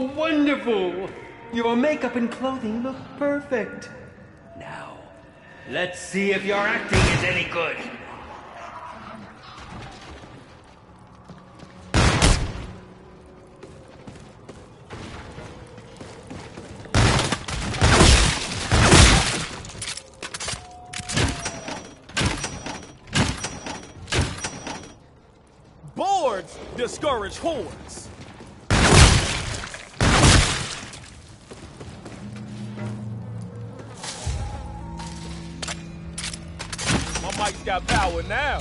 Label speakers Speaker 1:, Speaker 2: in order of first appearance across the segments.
Speaker 1: wonderful! Your makeup and clothing look perfect. Now, let's see if your acting is any good.
Speaker 2: Boards discourage hordes. My mic's got power now.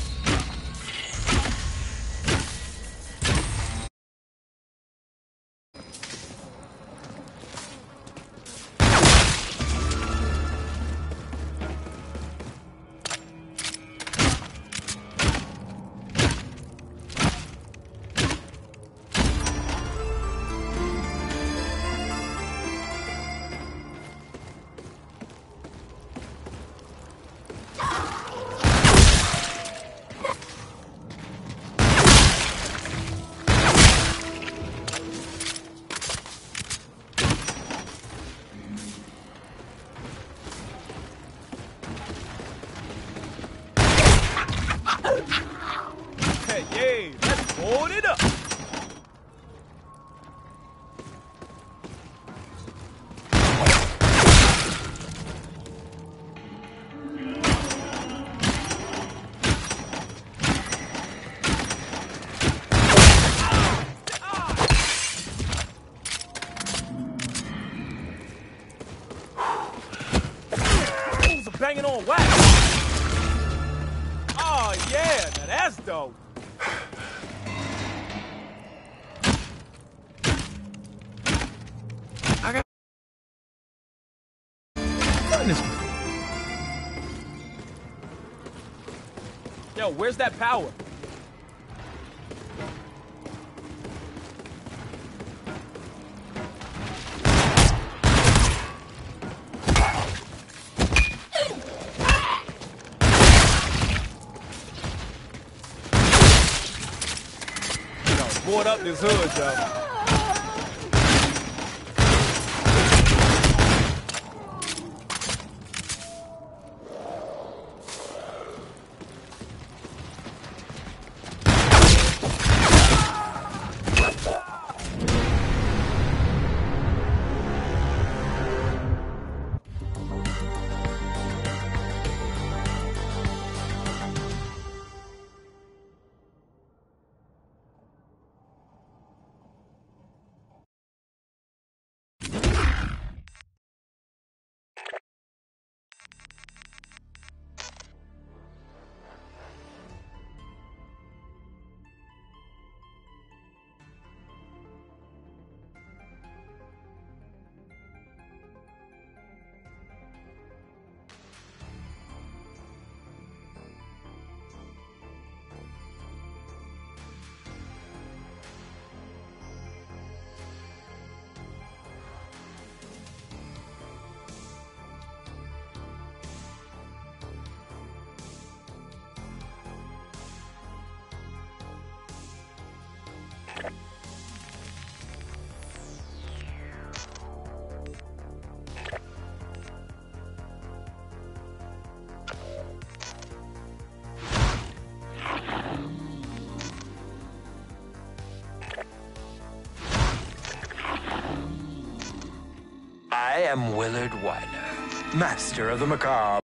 Speaker 2: Hey, let's hold it up. Who's banging on wax? Oh yeah, now that's dope. Yo, where's that power? Yo, board up this hood, yo.
Speaker 3: I am Willard Wyler, master of the macabre.